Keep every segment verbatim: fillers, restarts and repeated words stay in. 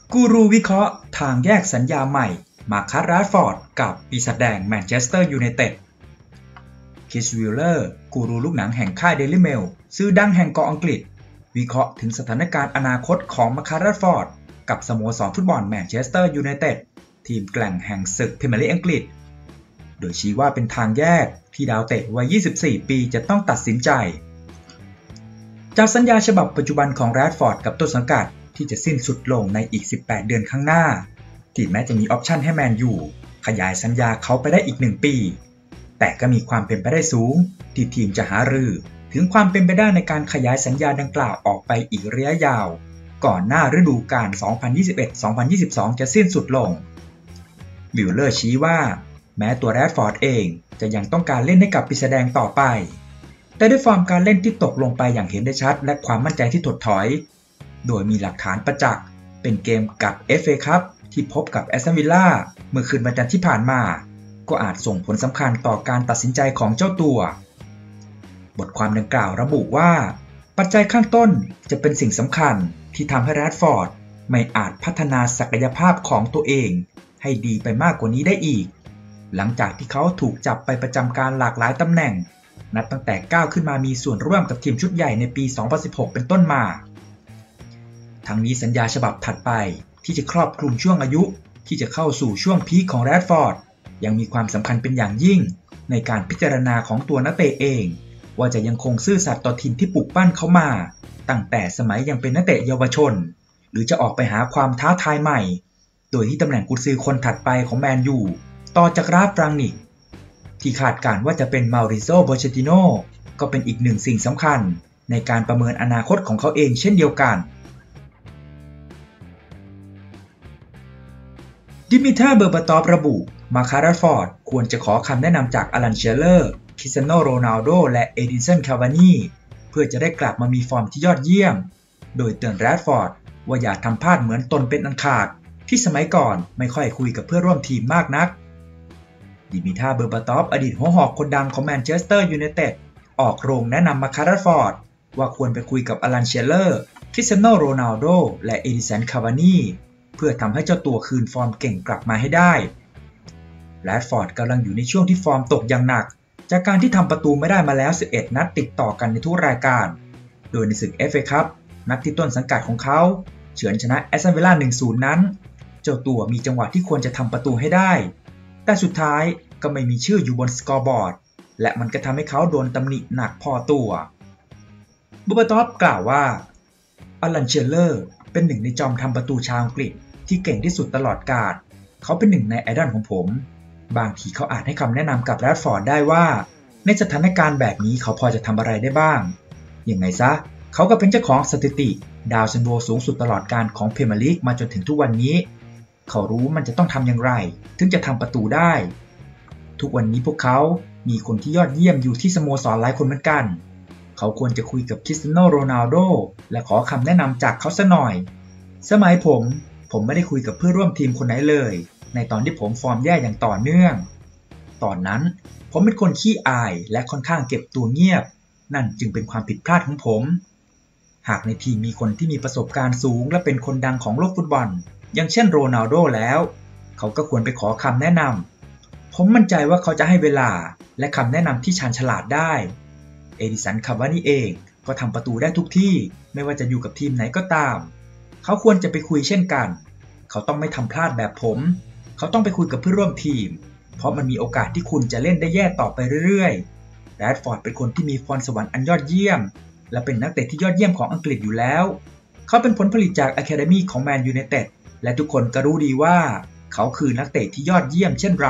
กูรูวิเคราะห์ทางแยกสัญญาใหม่มาร์คัส แรชฟอร์ดกับปีศาจแดงแมนเชสเตอร์ยูไนเต็ดคิสวิลเลอร์กูรูลูกหนังแห่งค่ายเดลิเมลชื่อดังแห่งเกาะอังกฤษวิเคราะห์ถึงสถานการณ์อนาคตของมาร์คัส แรชฟอร์ดกับสโมสรฟุตบอลแมนเชสเตอร์ยูไนเต็ดทีมแกร่งแห่งศึกพรีเมียร์ลีกอังกฤษโดยชี้ว่าเป็นทางแยกที่ดาวเตะวัยยี่สิบสี่ปีจะต้องตัดสินใจจากสัญญาฉบับปัจจุบันของแรชฟอร์ดกับต้นสังกัดที่จะสิ้นสุดลงในอีกสิบแปดเดือนข้างหน้าที่แม้จะมีออปชั่นให้แมนยูขยายสัญญาเขาไปได้อีกหนึ่งปีแต่ก็มีความเป็นไปได้สูงที่ทีมจะหารือถึงความเป็นไปได้ในการขยายสัญญาดังกล่าวออกไปอีกระยะยาวก่อนหน้าฤดูกาล สองพันยี่สิบเอ็ด สองพันยี่สิบสอง จะสิ้นสุดลงวิลเลอร์ชี้ว่าแม้ตัวแรชฟอร์ดเองจะยังต้องการเล่นให้กับปีศาจแดงต่อไปแต่ด้วยฟอร์มการเล่นที่ตกลงไปอย่างเห็นได้ชัดและความมั่นใจที่ถดถอยโดยมีหลักฐานประจักษ์เป็นเกมกับ เอฟ เอ คัพที่พบกับแอสตันวิลล่าเมื่อคืนวันจันทร์ที่ผ่านมาก็อาจส่งผลสำคัญต่อการตัดสินใจของเจ้าตัวบทความดังกล่าวระบุว่าปัจจัยข้างต้นจะเป็นสิ่งสำคัญที่ทำให้แรชฟอร์ดไม่อาจพัฒนาศักยภาพของตัวเองให้ดีไปมากกว่านี้ได้อีกหลังจากที่เขาถูกจับไปประจำการหลากหลายตำแหน่งนับตั้งแต่ก้าวขึ้นมามีส่วนร่วมกับทีมชุดใหญ่ในปี สองพันสิบหก เป็นต้นมาทั้งนี้สัญญาฉบับถัดไปที่จะครอบคลุมช่วงอายุที่จะเข้าสู่ช่วงพีคของแรชฟอร์ดยังมีความสำคัญเป็นอย่างยิ่งในการพิจารณาของตัวนักเตะเองว่าจะยังคงซื่อสัตย์ต่อทีมที่ปลูกปั้นเขามาตั้งแต่สมัยยังเป็นนักเตะเยาวชนหรือจะออกไปหาความท้าทายใหม่โดยที่ตำแหน่งกุนซือคนถัดไปของแมนยูต่อจากราฟ รังนิกที่คาดการณ์ว่าจะเป็นมาริโซ โปเชตติโน่ก็เป็นอีกหนึ่งสิ่งสำคัญในการประเมินอนาคตของเขาเองเช่นเดียวกันดิมิทรา เบอร์บาตอฟระบุมาร์คัส แรชฟอร์ดควรจะขอคำแนะนำจากอลัน เชลเลอร์คริสเตียโน โรนัลโดและเอดินสัน คาวานีเพื่อจะได้กลับมามีฟอร์มที่ยอดเยี่ยมโดยเตือนแรชฟอร์ดว่าอย่าทำพลาดเหมือนตนเป็นอันขาดที่สมัยก่อนไม่ค่อยคุยกับเพื่อนร่วมทีมมากนักดิมิทรา เบอร์บาตอฟอดีตหัวหอกคนดังของแมนเชสเตอร์ยูไนเต็ดออกโรงแนะนำมาร์คัส แรชฟอร์ดว่าควรไปคุยกับอลัน เชลเลอร์คริสเตียโน โรนัลโดและเอดินสัน คาวานีเพื่อทำให้เจ้าตัวคืนฟอร์มเก่งกลับมาให้ได้แรชฟอร์ดกำลังอยู่ในช่วงที่ฟอร์มตกอย่างหนักจากการที่ทำประตูไม่ได้มาแล้วสิบเอ็ดนัดติดต่อกันในทุกรายการโดยในศึก เอฟ เอ คัพนัดที่ต้นสังกัดของเขาเฉือนชนะแอสตันวิลล่า หนึ่งศูนย์ นั้นเจ้าตัวมีจังหวะที่ควรจะทำประตูให้ได้แต่สุดท้ายก็ไม่มีชื่ออยู่บนสกอร์บอร์ดและมันก็ทำให้เขาโดนตำหนิหนักพอตัวบูบาตอฟกล่าวว่าอลัน เชลเลอร์เป็นหนึ่งในจอมทำประตูชาวอังกฤษที่เก่งที่สุดตลอดกาลเขาเป็นหนึ่งในไอดอลของผมบางทีเขาอาจให้คำแนะนำกับแรชฟอร์ดได้ว่าในสถานการณ์แบบนี้เขาพอจะทำอะไรได้บ้างยังไงซะเขาก็เป็นเจ้าของสถิติดาวซันโวสูงสุดตลอดกาลของพรีเมียร์ลีกมาจนถึงทุกวันนี้เขารู้มันจะต้องทำอย่างไรถึงจะทำประตูได้ทุกวันนี้พวกเขามีคนที่ยอดเยี่ยมอยู่ที่สโมสรหลายคนเหมือนกันเขาควรจะคุยกับคริสเตียโน โรนัลโดและขอคำแนะนำจากเขาซะหน่อยสมัยผมผมไม่ได้คุยกับเพื่อนร่วมทีมคนไหนเลยในตอนที่ผมฟอร์มแย่อย่างต่อเนื่องตอนนั้นผมเป็นคนขี้อายและค่อนข้างเก็บตัวเงียบนั่นจึงเป็นความผิดพลาดของผมหากในทีมมีคนที่มีประสบการณ์สูงและเป็นคนดังของโลกฟุตบอลอย่างเช่นโรนัลโดแล้วเขาก็ควรไปขอคำแนะนำผมมั่นใจว่าเขาจะให้เวลาและคำแนะนำที่ชาญฉลาดได้เอดิสัน คาวานีเองก็ทำประตูได้ทุกที่ไม่ว่าจะอยู่กับทีมไหนก็ตามเขาควรจะไปคุยเช่นกันเขาต้องไม่ทำพลาดแบบผมเขาต้องไปคุยกับเพื่อนร่วมทีมเพราะมันมีโอกาสที่คุณจะเล่นได้แย่ต่อไปเรื่อยๆแรชฟอร์ดเป็นคนที่มีพรสวรรค์อันยอดเยี่ยมและเป็นนักเตะที่ยอดเยี่ยมของอังกฤษอยู่แล้วเขาเป็นผลผลิตจากอะคาเดมี่ของแมนยูไนเต็ดและทุกคนก็รู้ดีว่าเขาคือนักเตะที่ยอดเยี่ยมเช่นไร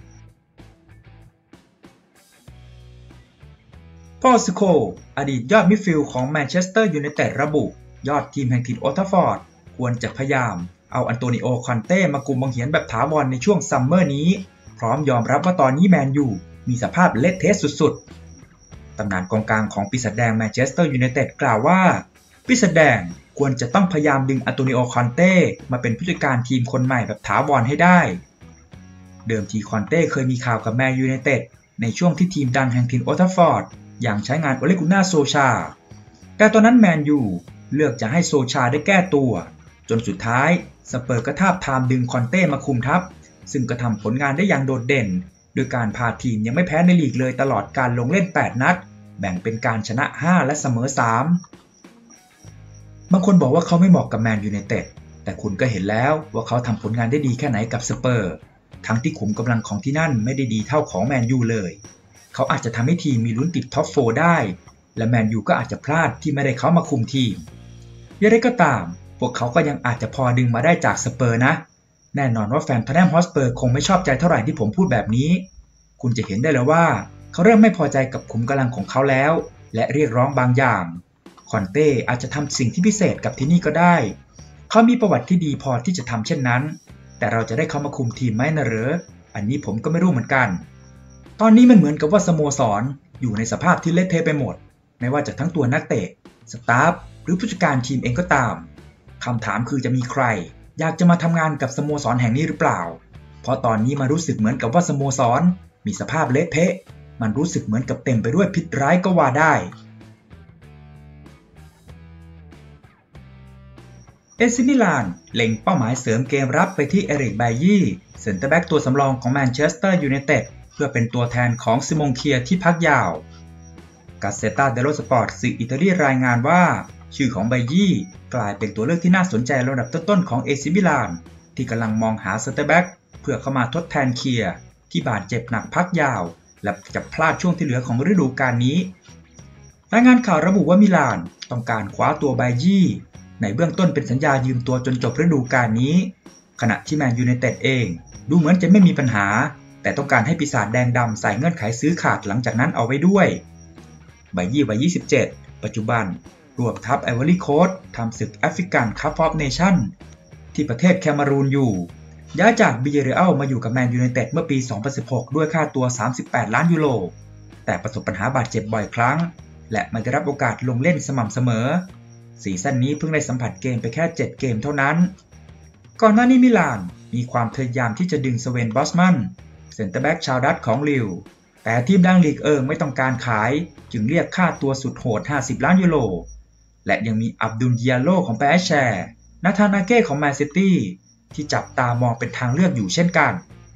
พอล สโคลอดีตยอดมิดฟิลด์ของแมนเชสเตอร์ยูไนเต็ดระบุยอดทีมแห่งถิ่นโอลด์ แทราฟฟอร์ดควรจะพยายามเอาอันโตนิโอ คอนเต้มากุมบังเหียนแบบถาวรในช่วงซัมเมอร์นี้พร้อมยอมรับว่าตอนนี้แมนยูมีสภาพเละเทะสุดๆตำนานกองกลางของปีศาจแดงแมนเชสเตอร์ยูไนเต็ดกล่าวว่าปีศาจแดงควรจะต้องพยายามดึงอันโตนิโอ คอนเต้มาเป็นผู้จัดการทีมคนใหม่แบบถาวรให้ได้เดิมทีคอนเต้เคยมีข่าวกับแมนยูไนเต็ดในช่วงที่ทีมดังแห่งถิ่นโอลด์ แทราฟฟอร์ดอย่างใช้งานโอเลกุน่า โซชาแต่ตอนนั้นแมนยูเลือกจะให้โซชาได้แก้ตัวจนสุดท้ายสเปอร์ก็ทาบทามดึงคอนเต้มาคุมทัพซึ่งก็ทำผลงานได้อย่างโดดเด่นโดยการพาทีมยังไม่แพ้ในลีกเลยตลอดการลงเล่นแปดนัดแบ่งเป็นการชนะห้าและเสมอสามบางคนบอกว่าเขาไม่เหมาะกับแมนยูไนเต็ดแต่คุณก็เห็นแล้วว่าเขาทำผลงานได้ดีแค่ไหนกับสเปอร์ทั้งที่ขุมกำลังของที่นั่นไม่ได้ดีเท่าของแมนยูเลยเขาอาจจะทำให้ทีมมีลุ้นติดท็อปโฟร์ได้และแมนยูก็อาจจะพลาดที่ไม่ได้เขามาคุมทีมอย่างไรก็ตามพวกเขาก็ยังอาจจะพอดึงมาได้จากสเปอร์นะแน่นอนว่าแฟนท็อตแนมฮอตสเปอร์คงไม่ชอบใจเท่าไหร่ที่ผมพูดแบบนี้คุณจะเห็นได้แล้วว่าเขาเริ่มไม่พอใจกับขุมกำลังของเขาแล้วและเรียกร้องบางอย่างคอนเต้อาจจะทำสิ่งที่พิเศษกับที่นี่ก็ได้เขามีประวัติที่ดีพอที่จะทำเช่นนั้นแต่เราจะได้เขามาคุมทีมไหมนะเหรออันนี้ผมก็ไม่รู้เหมือนกันตอนนี้มันเหมือนกับว่าสโมสรอยู่ในสภาพที่เละเทะไปหมดไม่ว่าจะทั้งตัวนักเตะสตาฟหรือผู้จัดการทีมเองก็ตามคำถามคือจะมีใครอยากจะมาทำงานกับสโมสรแห่งนี้หรือเปล่าเพราะตอนนี้มันรู้สึกเหมือนกับว่าสโมสรมีสภาพเละเทะมันรู้สึกเหมือนกับเต็มไปด้วยพิษร้ายก็ว่าได้เอซิมิลานเล็งเป้าหมายเสริมเกมรับไปที่เอริก ไบยี่เซ็นเตอร์แบ็กตัวสำรองของแมนเชสเตอร์ยูไนเต็ดเพื่อเป็นตัวแทนของซิมงเคียที่พักยาวกาเซตาเดโลสปอร์ตสื่ออิตาลีรายงานว่าชื่อของไบยี่กลายเป็นตัวเลือกที่น่าสนใจระดับต้นๆของเอซิมิลานที่กำลังมองหาเซ็นเตอร์แบ็กเพื่อเข้ามาทดแทนเคียที่บาดเจ็บหนักพักยาวและจะพลาดช่วงที่เหลือของฤดูกาลนี้รายงานข่าวระบุว่ามิลานต้องการคว้าตัวไบยี่ในเบื้องต้นเป็นสัญญายืมตัวจนจบฤดูกาลนี้ขณะที่แมนยูไนเต็ดเองดูเหมือนจะไม่มีปัญหาแต่ต้องการให้ปีศาจแดงดำใส่เงื่อนไขซื้อขาดหลังจากนั้นเอาไว้ด้วยไบยี่วัยยี่สิบเจ็ดปัจจุบันร่วมทัพไอวอรี่โคสต์ทำศึกแอฟริกันคัพออฟเนชั่นที่ประเทศแคเมรูนอยู่ย้ายจากบิเยเรอัลมาอยู่กับแมนยูไนเต็ดเมื่อปีสองพันสิบหกด้วยค่าตัวสามสิบแปดล้านยูโรแต่ประสบปัญหาบาดเจ็บบ่อยครั้งและไม่ได้รับโอกาสลงเล่นสม่ำเสมอซีซั่นนี้เพิ่งได้สัมผัสเกมไปแค่เจ็ดเกมเท่านั้นก่อนหน้านี้มิลานมีความพยายามที่จะดึงสเวนบอสมันเซ็นเตอร์แบ็กชาวดัตช์ของลิวแต่ทีมดังลีกเอิงไม่ต้องการขายจึงเรียกค่าตัวสุดโหดห้าสิบล้านยูโรและยังมีอับดุลดิอาโลของแปแชร์นาธานาเก้ของแมนซิตี้ที่จับตามองเป็นทางเลือกอยู่เช่นกัน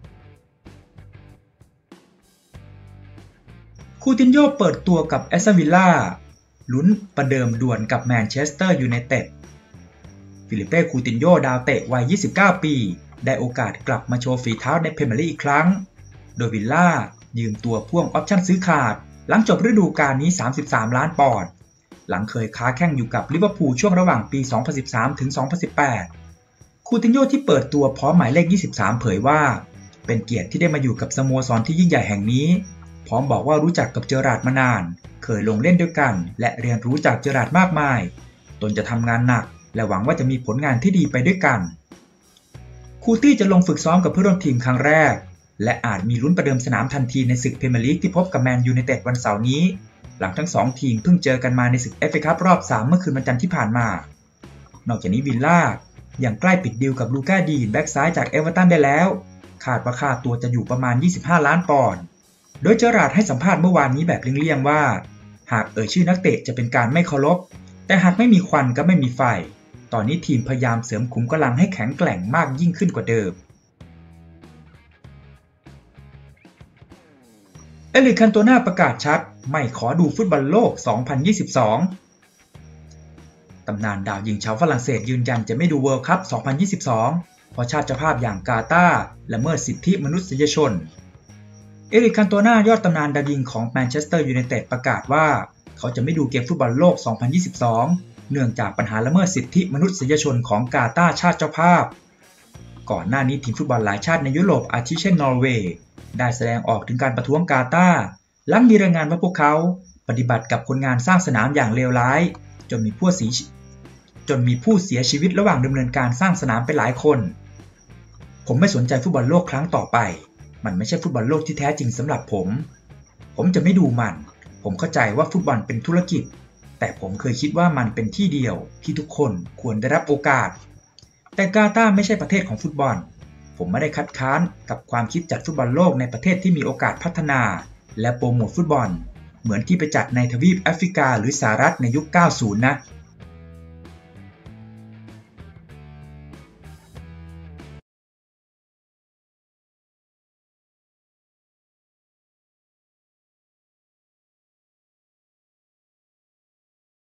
คูตินโญ่เปิดตัวกับแอสตันวิลล่าลุ้นประเดิมด่วนกับแมนเชสเตอร์ยูไนเต็ดฟิลิเป้คูตินโญ่ดาวเตะวัยยี่สิบเก้าปีได้โอกาสกลับมาโชว์ฝีเท้าในพรีเมียร์ลีกอีกครั้งโดยวิลล่ายืมตัวพ่วงออปชั่นซื้อขาดหลังจบฤดูกาลนี้สามสิบสามล้านปอนด์หลังเคยค้าแข่งอยู่กับลิเวอร์พูลช่วงระหว่างปีสองพันสิบสามถึงสองพันสิบแปดคูตินโญ่ที่เปิดตัวพร้อมหมายเลขยี่สิบสามเผยว่าเป็นเกียรติที่ได้มาอยู่กับสโมสรที่ยิ่งใหญ่แห่งนี้พร้อมบอกว่ารู้จักกับเจอราร์ดมานานเคยลงเล่นด้วยกันและเรียนรู้จากเจอราร์ดมากมายตนจะทำงานหนักและหวังว่าจะมีผลงานที่ดีไปด้วยกันคูตี้จะลงฝึกซ้อมกับเพื่อนร่วมทีมครั้งแรกและอาจมีลุ้นประเดิมสนามทันทีในศึกพรีเมียร์ลีกที่พบกับแมนยูไนเต็ดวันเสาร์นี้หลังทั้งสองทีมเพิ่งเจอกันมาในศึก เอฟ เอ คัพรอบสามเมื่อคืนวันจันทร์ที่ผ่านมานอกจากนี้วิลล่ายังใกล้ปิดดีลกับลูก้าดีนแบ็กซ้ายจากเอเวอร์ตันได้แล้วคาดว่าค่าตัวจะอยู่ประมาณยี่สิบห้าล้านปอนด์โดยเจอราร์ดให้สัมภาษณ์เมื่อวานนี้แบบเลี่ยงๆว่าหากเอ่ยชื่อนักเตะจะเป็นการไม่เคารพแต่หากไม่มีควันก็ไม่มีไฟตอนนี้ทีมพยายามเสริมขุมกำลังให้แข็งแกร่งมากยิ่งขึ้นกว่าเดิมเอริก คันโตนาประกาศชัดไม่ขอดูฟุตบอลโลกสองพันยี่สิบสองตำนานดาวยิงชาวฝรั่งเศสยืนยันจะไม่ดูเวิลด์คัพสองพันยี่สิบสองเพราะชาติเจ้าภาพอย่างกาตาร์ละเมิดสิทธิมนุษยชนเอริก คันโตนายอดตำนานดาวยิงของแมนเชสเตอร์ยูไนเต็ดประกาศว่าเขาจะไม่ดูเกมฟุตบอลโลกสองพันยี่สิบสองเนื่องจากปัญหาละเมิดสิทธิมนุษยชนของกาตาร์ชาติเจ้าภาพก่อนหน้านี้ทีมฟุตบอลหลายชาติในยุโรปอาทิเช่นนอร์เวย์ได้แสดงออกถึงการประท้วงกาตาร์หลังมีรายงานว่าพวกเขาปฏิบัติกับคนงานสร้างสนามอย่างเลวร้ายจนมีผู้เสียจนมีผู้เสียชีวิตระหว่างดำเนินการสร้างสนามไปหลายคนผมไม่สนใจฟุตบอลโลกครั้งต่อไปมันไม่ใช่ฟุตบอลโลกที่แท้จริงสำหรับผมผมจะไม่ดูมันผมเข้าใจว่าฟุตบอลเป็นธุรกิจแต่ผมเคยคิดว่ามันเป็นที่เดียวที่ทุกคนควรได้รับโอกาสแต่กาตาร์ไม่ใช่ประเทศของฟุตบอลผมไม่ได้คัดค้านกับความคิดจัดฟุตบอลโลกในประเทศที่มีโอกาสพัฒนาและโปรโมทฟุตบอลเหมือนที่ไปจัดในทวีปแอฟริกาหรือสหรัฐในยุค เก้าสิบ นะ